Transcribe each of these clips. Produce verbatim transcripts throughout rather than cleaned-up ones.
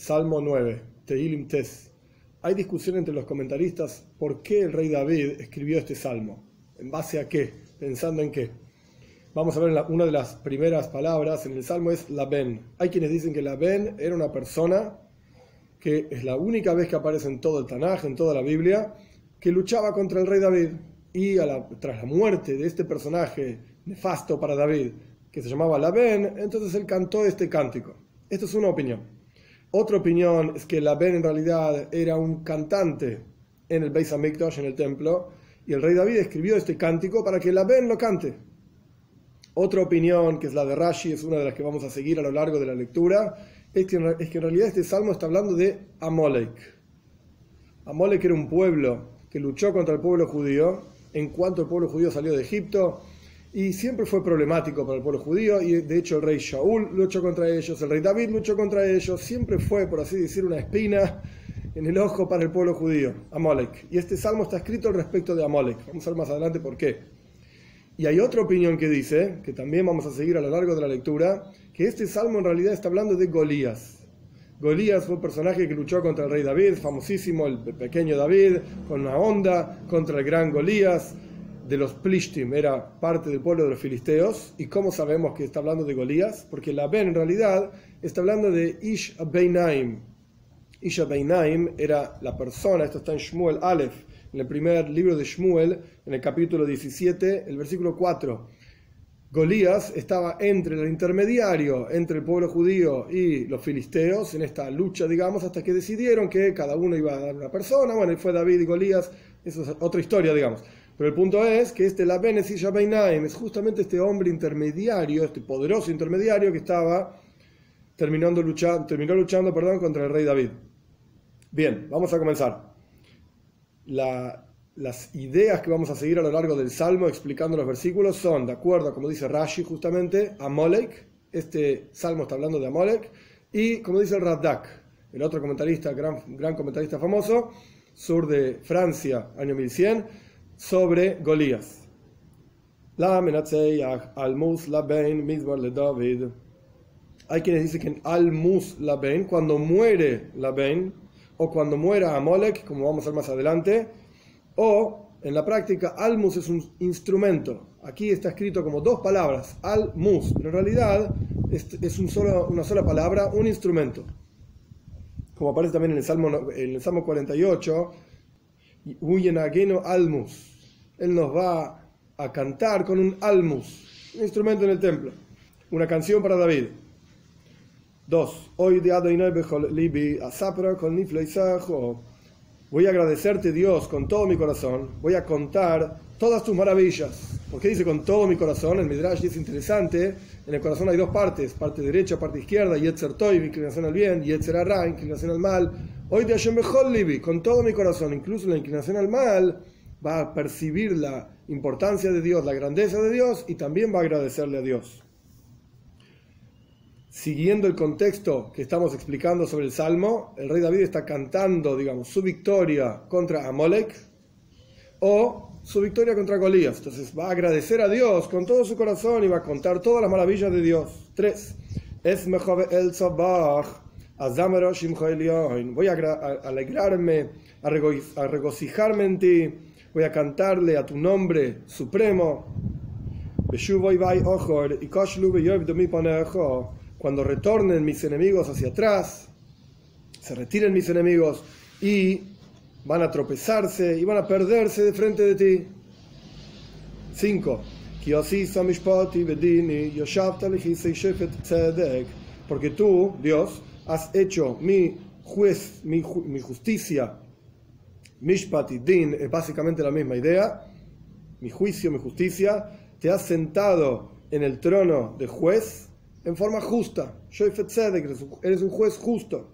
Salmo nueve, Tehilim Tes. Hay discusión entre los comentaristas por qué el rey David escribió este salmo. ¿En base a qué? ¿Pensando en qué? Vamos a ver la, una de las primeras palabras en el salmo es Laben. Hay quienes dicen que Laben era una persona que es la única vez que aparece en todo el Tanaj, en toda la Biblia, que luchaba contra el rey David. Y a la, tras la muerte de este personaje nefasto para David, que se llamaba Laben, entonces él cantó este cántico. Esto es una opinión. Otra opinión es que Laben en realidad era un cantante en el Beis Hamikdash, en el templo, y el rey David escribió este cántico para que Laben lo cante. Otra opinión, que es la de Rashi, es una de las que vamos a seguir a lo largo de la lectura, es que, es que en realidad este salmo está hablando de Amalek. Amalek era un pueblo que luchó contra el pueblo judío en cuanto el pueblo judío salió de Egipto, y siempre fue problemático para el pueblo judío, y de hecho el rey Shaul luchó contra ellos, el rey David luchó contra ellos, siempre fue, por así decir, una espina en el ojo para el pueblo judío, Amalek. Y este salmo está escrito al respecto de Amalek. Vamos a ver más adelante por qué. Y hay otra opinión que dice, que también vamos a seguir a lo largo de la lectura, que este salmo en realidad está hablando de Golías. Golías fue un personaje que luchó contra el rey David, famosísimo, el pequeño David, con una onda contra el gran Golías de los Plishtim, era parte del pueblo de los filisteos. ¿Y cómo sabemos que está hablando de Golías? Porque la Ben en realidad está hablando de Ish Beinaim. Ish Beinaim era la persona, esto está en Shmuel Aleph, en el primer libro de Shmuel, en el capítulo diecisiete, el versículo cuatro. Golías estaba entre el intermediario, entre el pueblo judío y los filisteos, en esta lucha, digamos, hasta que decidieron que cada uno iba a dar una persona. Bueno, y fue David y Golías, eso es otra historia, digamos. Pero el punto es que este Laben es Ish Beinaim, es justamente este hombre intermediario, este poderoso intermediario que estaba terminando luchando, terminó luchando perdón, contra el rey David. Bien, vamos a comenzar. La, las ideas que vamos a seguir a lo largo del Salmo explicando los versículos son, de acuerdo a como dice Rashi justamente, Amalek. Este Salmo está hablando de Amalek. Y como dice el Radak, el otro comentarista, gran, gran comentarista famoso, sur de Francia, año mil cien, sobre Golías. La menatzeach al-mus laben mizmor le David. Hay quienes dicen que en al-mus laben, cuando muere Laben, o cuando muera Amalek, como vamos a ver más adelante, o en la práctica al-mus es un instrumento. Aquí está escrito como dos palabras, al-mus, pero en realidad es, es un solo, una sola palabra, un instrumento. Como aparece también en el Salmo, en el Salmo cuarenta y ocho, Almus. Él nos va a cantar con un almus, un instrumento en el templo, una canción para David. Dos. Hoy de Adonai bechol libi asapra kol nifleisajo. Voy a agradecerte, Dios, con todo mi corazón. Voy a contar todas tus maravillas. ¿Por qué dice con todo mi corazón? El Midrash dice interesante. En el corazón hay dos partes, parte derecha, parte izquierda. Yetzer Toiv, inclinación al bien. Yetzer Hara, inclinación al mal. Hoy de Hashem bechol libi, con todo mi corazón, incluso la inclinación al mal, va a percibir la importancia de Dios, la grandeza de Dios, y también va a agradecerle a Dios. Siguiendo el contexto que estamos explicando sobre el Salmo, el rey David está cantando, digamos, su victoria contra Amalek o su victoria contra Golías. Entonces va a agradecer a Dios con todo su corazón y va a contar todas las maravillas de Dios. Tres. Es mejor el sabach. Voy a alegrarme, a regocijarme en ti, voy a cantarle a tu nombre supremo. Cuando retornen mis enemigos hacia atrás, se retiren mis enemigos y van a tropezarse y van a perderse de frente de ti. Cinco. Porque tú, Dios, has hecho mi juez, mi, mi justicia, mishpat y din, es básicamente la misma idea, mi juicio, mi justicia, te has sentado en el trono de juez en forma justa. Eres un juez justo.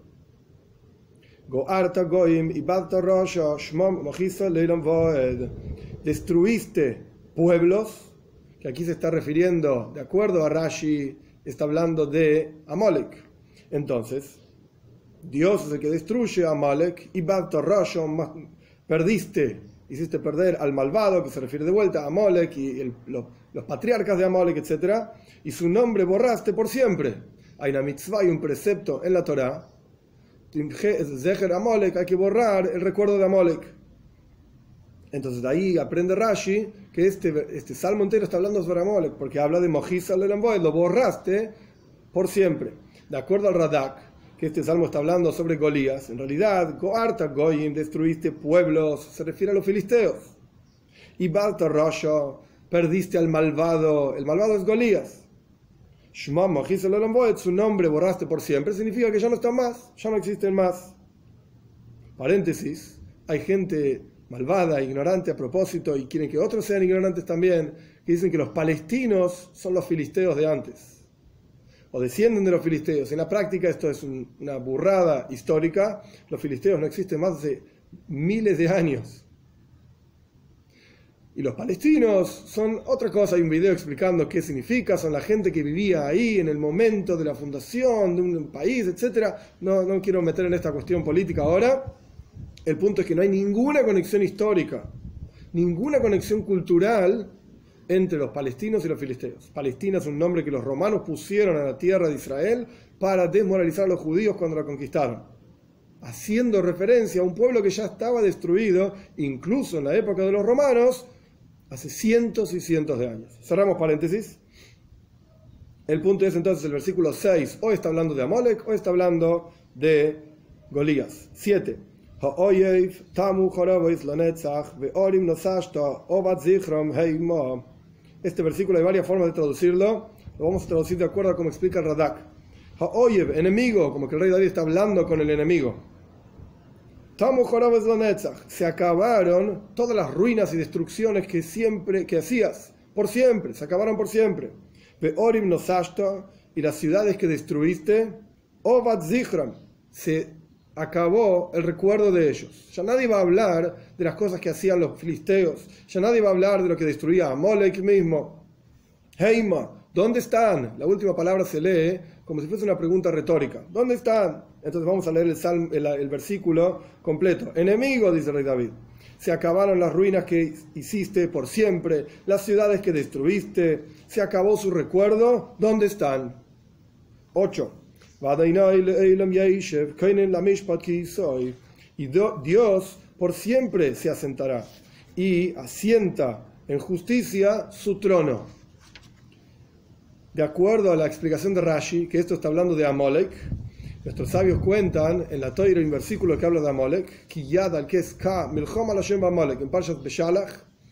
Destruiste pueblos, que aquí se está refiriendo, de acuerdo a Rashi, está hablando de Amalek. Entonces, Dios es el que destruye a Amalek, y perdiste, hiciste perder al malvado, que se refiere de vuelta a Amalek y el, los, los patriarcas de Amalek, etcétera, y su nombre borraste por siempre. Hay una mitzvah y un precepto en la Torá Zeher Amalek, hay que borrar el recuerdo de Amalek. Entonces de ahí aprende Rashi que este, este salmo entero está hablando sobre Amalek, porque habla de Mojisa Lelamboed, lo borraste por siempre. De acuerdo al Radak, que este salmo está hablando sobre Golías, en realidad, Goarta Goyim, destruiste pueblos, se refiere a los filisteos. Y Balta Rasha, perdiste al malvado, el malvado es Golías. Shema Mojisa Lelamboed, su nombre borraste por siempre, significa que ya no están más, ya no existen más. Paréntesis, hay gente malvada, ignorante a propósito, y quieren que otros sean ignorantes también, que dicen que los palestinos son los filisteos de antes, o descienden de los filisteos. En la práctica esto es un, una burrada histórica. Los filisteos no existen más de miles de años. Y los palestinos son otra cosa. Hay un video explicando qué significa. Son la gente que vivía ahí en el momento de la fundación de un país, etcétera. No, no quiero meter en esta cuestión política ahora. El punto es que no hay ninguna conexión histórica, ninguna conexión cultural entre los palestinos y los filisteos. Palestina es un nombre que los romanos pusieron a la tierra de Israel para desmoralizar a los judíos cuando la conquistaron, haciendo referencia a un pueblo que ya estaba destruido, incluso en la época de los romanos, hace cientos y cientos de años. Cerramos paréntesis. El punto es entonces el versículo seis, o está hablando de Amalek o está hablando de Golías. siete. Este versículo hay varias formas de traducirlo. Lo vamos a traducir de acuerdo a cómo explica el Radak. Ha'oyev, enemigo, como que el rey David está hablando con el enemigo. Se acabaron todas las ruinas y destrucciones que siempre que hacías, por siempre, se acabaron por siempre. Ve'orim nosashta, y las ciudades que destruiste, Obat Zichram, se acabó el recuerdo de ellos. Ya nadie va a hablar de las cosas que hacían los filisteos, ya nadie va a hablar de lo que destruía Amalek mismo. Heima, ¿dónde están? La última palabra se lee como si fuese una pregunta retórica. ¿Dónde están? Entonces vamos a leer el, salmo, el, el versículo completo. Enemigo, dice el rey David, se acabaron las ruinas que hiciste por siempre, las ciudades que destruiste, se acabó su recuerdo. ¿Dónde están? ocho. Y Dios por siempre se asentará y asienta en justicia su trono. De acuerdo a la explicación de Rashi, que esto está hablando de Amalek, nuestros sabios cuentan en la Torá un versículo que habla de Amalek, en Parshat Beshalach,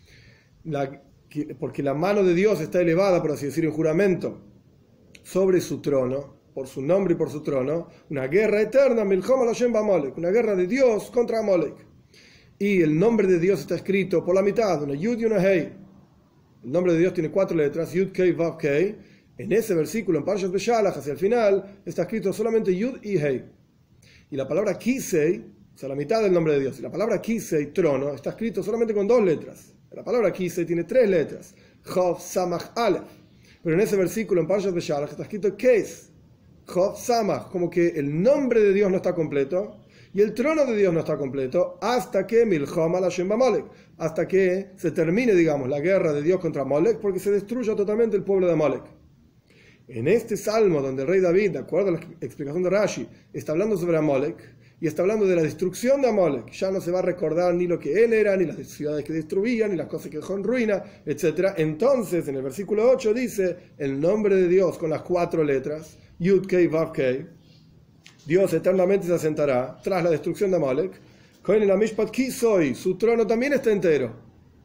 porque la mano de Dios está elevada, por así decir, en juramento sobre su trono, por su nombre y por su trono, una guerra eterna, una guerra de Dios contra Amalek. Y el nombre de Dios está escrito por la mitad, una Yud y una Hei. El nombre de Dios tiene cuatro letras, Yud, Kei, Vav, Kei. En ese versículo, en Parshat Beshalach, hacia el final, está escrito solamente Yud y Hei. Y la palabra Kisei, o sea, la mitad del nombre de Dios, y la palabra Kisei, trono, está escrito solamente con dos letras. La palabra Kisei tiene tres letras, Chav, Samach, Aleph. Pero en ese versículo, en Parshat Beshalach, está escrito Keis, Chav, Samach, como que el nombre de Dios no está completo y el trono de Dios no está completo hasta que Milchama Lashem B'Amalek, hasta que se termine, digamos, la guerra de Dios contra Amalek, porque se destruya totalmente el pueblo de Amalek. En este salmo, donde el rey David, de acuerdo a la explicación de Rashi, está hablando sobre Amalek y está hablando de la destrucción de Amalek, ya no se va a recordar ni lo que él era, ni las ciudades que destruía, ni las cosas que dejó en ruina, etcétera. Entonces, en el versículo ocho dice el nombre de Dios con las cuatro letras, Yud Kei Vav Kei. Dios eternamente se asentará tras la destrucción de Amalek. Kohen el Mishpat Kisoy, su trono también está entero.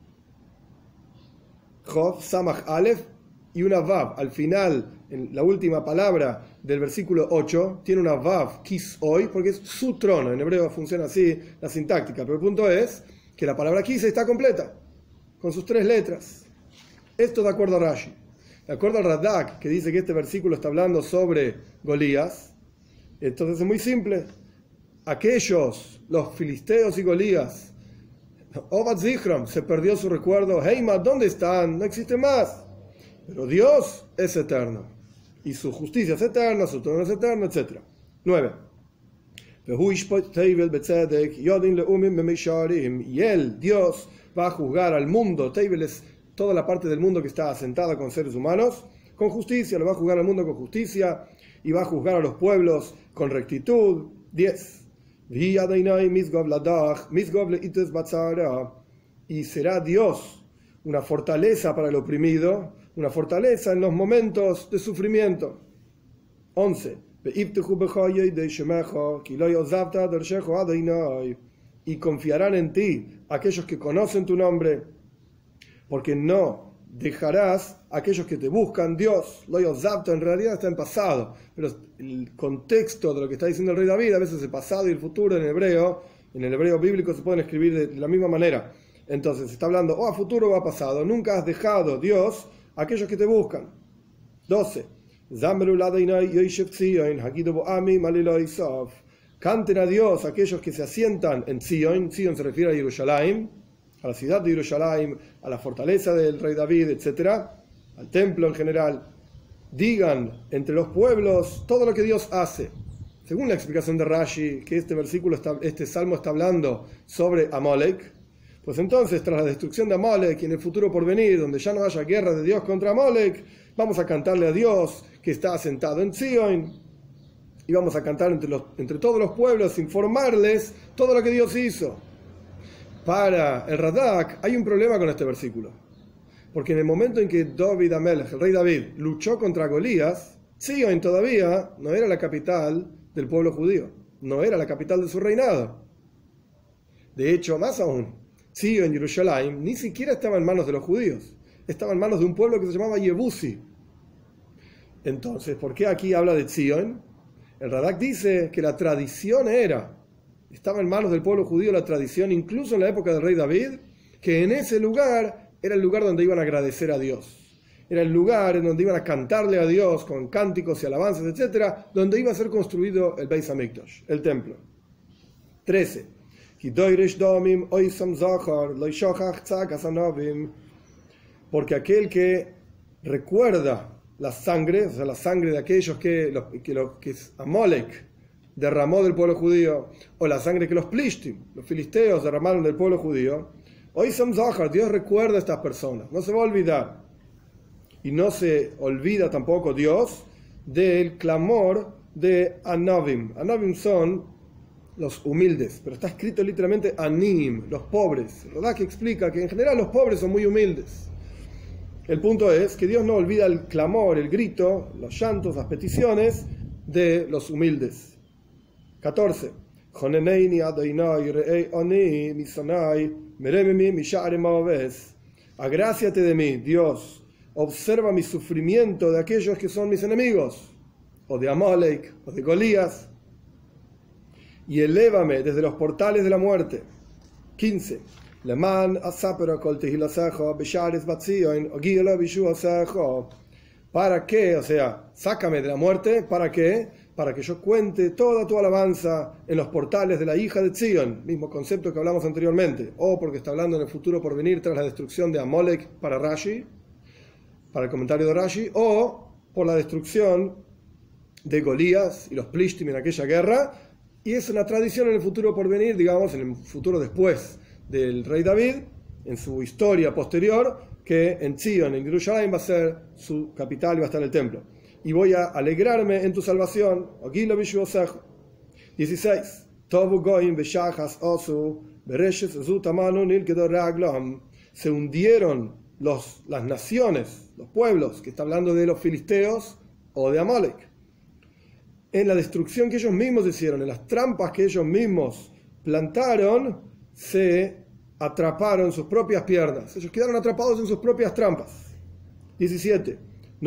Chov Samach Aleph y una Vav al final. En la última palabra del versículo ocho tiene una Vav, Kisoy, porque es su trono. En hebreo funciona así la sintáctica, pero el punto es que la palabra Kisei está completa, con sus tres letras. Esto de acuerdo a Rashi. De acuerdo al Radak, que dice que este versículo está hablando sobre Golías, entonces es muy simple. Aquellos, los filisteos y Golías, Obat Zichram, se perdió su recuerdo. Heima, ¿dónde están? No existe más. Pero Dios es eterno. Y su justicia es eterna, su trono es eterno, etcétera. nueve. Y él, Dios, va a juzgar al mundo. Teibel es toda la parte del mundo que está asentada con seres humanos, con justicia. Lo va a juzgar al mundo con justicia y va a juzgar a los pueblos con rectitud. diez. Y será Dios una fortaleza para el oprimido, una fortaleza en los momentos de sufrimiento. once. Y confiarán en ti aquellos que conocen tu nombre, porque no dejarás a aquellos que te buscan. Dios, lo yozabta en realidad está en pasado, pero el contexto de lo que está diciendo el rey David, a veces el pasado y el futuro en hebreo, en el hebreo bíblico se pueden escribir de la misma manera. Entonces está hablando o a futuro o a pasado. Nunca has dejado, Dios, a aquellos que te buscan. doce. Canten a Dios aquellos que se asientan en Zion. Zion se refiere a Jerusalén, a la ciudad de Jerusalén, a la fortaleza del rey David, etcétera, al templo en general. Digan entre los pueblos todo lo que Dios hace. Según la explicación de Rashi, que este versículo, está, este salmo está hablando sobre Amalek, pues entonces, tras la destrucción de Amalek y en el futuro por venir, donde ya no haya guerra de Dios contra Amalek, vamos a cantarle a Dios que está asentado en Zion, y vamos a cantar entre, los, entre todos los pueblos, informarles todo lo que Dios hizo. Para el Radak hay un problema con este versículo, porque en el momento en que David Amelech, el rey David, luchó contra Golías, Zion todavía no era la capital del pueblo judío, no era la capital de su reinado. De hecho, más aún, Zion, Jerusalén, ni siquiera estaba en manos de los judíos, estaba en manos de un pueblo que se llamaba Yebusi. Entonces, ¿por qué aquí habla de Zion? El Radak dice que la tradición era, estaba en manos del pueblo judío la tradición, incluso en la época del rey David, que en ese lugar era el lugar donde iban a agradecer a Dios. Era el lugar en donde iban a cantarle a Dios con cánticos y alabanzas, etcétera, donde iba a ser construido el Beis Hamikdash, el templo. trece. Porque aquel que recuerda la sangre, o sea, la sangre de aquellos que, los, que, los, que Amalek derramó del pueblo judío, o la sangre que los plishtim, los filisteos, derramaron del pueblo judío, hoy Sam Zahar, Dios recuerda a estas personas, no se va a olvidar. Y no se olvida tampoco Dios del clamor de Anavim. Anavim son los humildes, pero está escrito literalmente Anim, los pobres. ¿Verdad? Que explica que en general los pobres son muy humildes. El punto es que Dios no olvida el clamor, el grito, los llantos, las peticiones de los humildes. catorce. Agráciate de mí, Dios. Observa mi sufrimiento de aquellos que son mis enemigos, o de Amalek, o de Golías, y elévame desde los portales de la muerte. quince. ¿Para qué? O sea, sácame de la muerte. ¿Para qué? Para que yo cuente toda tu alabanza en los portales de la hija de Zion, mismo concepto que hablamos anteriormente, o porque está hablando en el futuro por venir tras la destrucción de Amalek para Rashi, para el comentario de Rashi, o por la destrucción de Golías y los Plishtim en aquella guerra, y es una tradición en el futuro por venir, digamos, en el futuro después del rey David, en su historia posterior, que en Zion, en Jerusalén, va a ser su capital y va a estar el templo. Y voy a alegrarme en tu salvación. dieciséis. Se hundieron los, las naciones, los pueblos, que está hablando de los filisteos o de Amalek, en la destrucción que ellos mismos hicieron, en las trampas que ellos mismos plantaron, se atraparon en sus propias piernas. Ellos quedaron atrapados en sus propias trampas. diecisiete.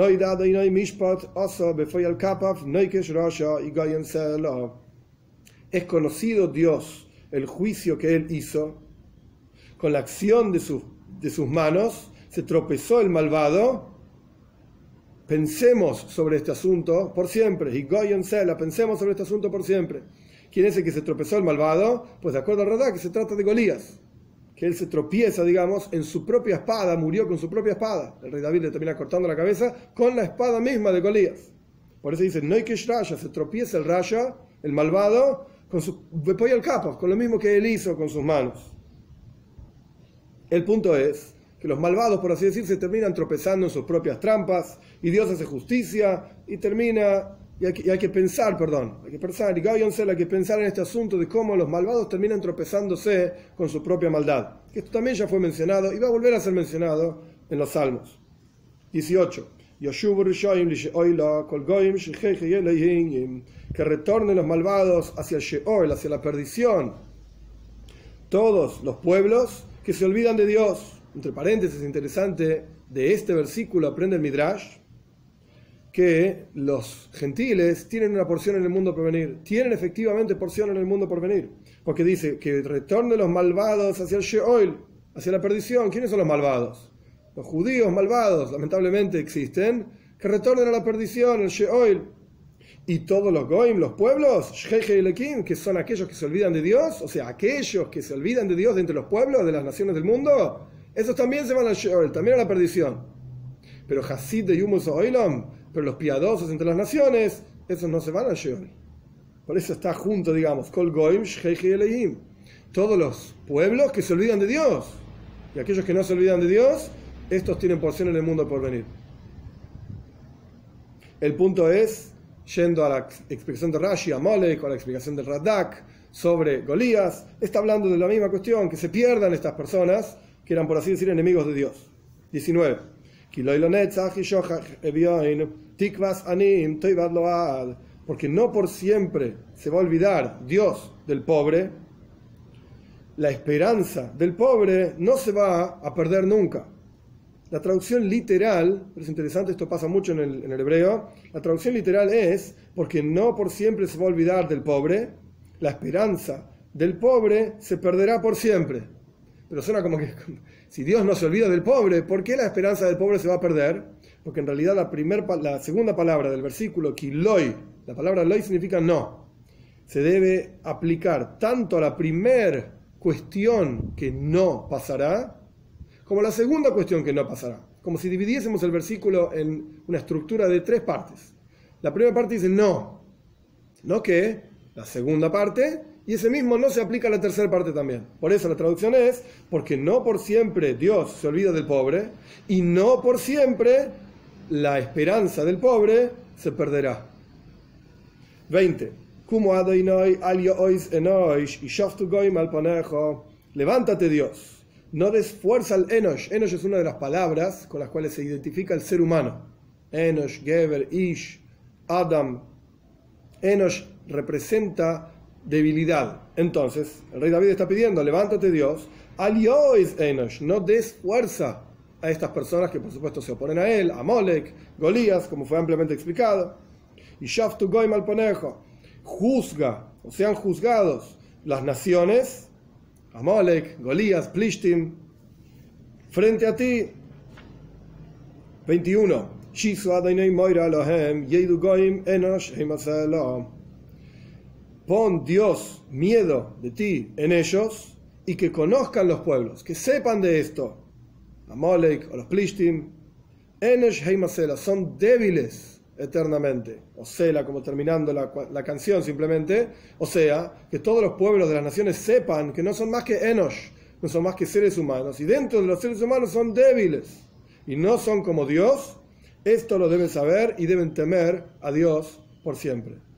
Es conocido Dios el juicio que Él hizo. Con la acción de sus, de sus manos se tropezó el malvado. Pensemos sobre este asunto por siempre. Y Goyen Sela, pensemos sobre este asunto por siempre. ¿Quién es el que se tropezó el malvado? Pues de acuerdo al Radak, que se trata de Golías. Que él se tropieza, digamos, en su propia espada, murió con su propia espada. El rey David le termina cortando la cabeza con la espada misma de Golías. Por eso dice, Noikesh Raya, se tropieza el Raya, el malvado, con su Bepoy al Kapov, con lo mismo que él hizo con sus manos. El punto es que los malvados, por así decir, se terminan tropezando en sus propias trampas, y Dios hace justicia y termina Y hay que, y hay que pensar, perdón, hay que pensar, y hay que pensar en este asunto de cómo los malvados terminan tropezándose con su propia maldad. Esto también ya fue mencionado y va a volver a ser mencionado en los Salmos. dieciocho. Que retornen los malvados hacia el Sheol, hacia la perdición. Todos los pueblos que se olvidan de Dios. Entre paréntesis, interesante, de este versículo aprende el Midrash que los gentiles tienen una porción en el mundo por venir. Tienen efectivamente porción en el mundo por venir. Porque dice que retornen los malvados hacia el Sheol, hacia la perdición. ¿Quiénes son los malvados? Los judíos malvados, lamentablemente existen, que retornen a la perdición, el Sheol. Y todos los goim, los pueblos, que son aquellos que se olvidan de Dios, o sea, aquellos que se olvidan de Dios de entre los pueblos, de las naciones del mundo, esos también se van al Sheol, también a la perdición. Pero Hasid de Yumus Oilam, pero los piadosos entre las naciones, esos no se van al Sheol. Por eso está junto, digamos, Kol Goim, Shchechi, todos los pueblos que se olvidan de Dios. Y aquellos que no se olvidan de Dios, estos tienen porción en el mundo por venir. El punto es, yendo a la explicación de Rashi, Amalek, o a la explicación del Radak sobre Golías, está hablando de la misma cuestión, que se pierdan estas personas que eran, por así decir, enemigos de Dios. diecinueve. Porque no por siempre se va a olvidar Dios del pobre, la esperanza del pobre no se va a perder nunca. La traducción literal, pero es interesante, esto pasa mucho en el, en el hebreo, la traducción literal es, porque no por siempre se va a olvidar del pobre, la esperanza del pobre se perderá por siempre. Pero suena como que, si Dios no se olvida del pobre, ¿por qué la esperanza del pobre se va a perder? Porque en realidad la, primer, la segunda palabra del versículo, kiloi, la palabra loi significa no, se debe aplicar tanto a la primera cuestión que no pasará, como la segunda cuestión que no pasará. Como si dividiésemos el versículo en una estructura de tres partes. La primera parte dice no, no que, la segunda parte, y ese mismo no se aplica a la tercera parte también. Por eso la traducción es, porque no por siempre Dios se olvida del pobre, y no por siempre la esperanza del pobre se perderá. veinte. Levántate, Dios. No des fuerza al Enosh. Enosh es una de las palabras con las cuales se identifica el ser humano. Enosh, Geber, Ish, Adam. Enosh representa debilidad. Entonces, el rey David está pidiendo, levántate, Dios. Aliois Enosh. No des fuerza a estas personas que por supuesto se oponen a él, a Molek, Golías, como fue ampliamente explicado. Y Shaftu Goim al Ponejo. Juzga, o sean juzgados las naciones, Amalek, Golías, Plishtim, frente a ti. veintiuno. Pon Dios miedo de ti en ellos y que conozcan los pueblos, que sepan de esto. Amalek o los Plishtim, Enosh Heimasela, son débiles eternamente, o sea, como terminando la, la canción simplemente, o sea, que todos los pueblos de las naciones sepan que no son más que Enosh, no son más que seres humanos, y dentro de los seres humanos son débiles, y no son como Dios. Esto lo deben saber y deben temer a Dios por siempre.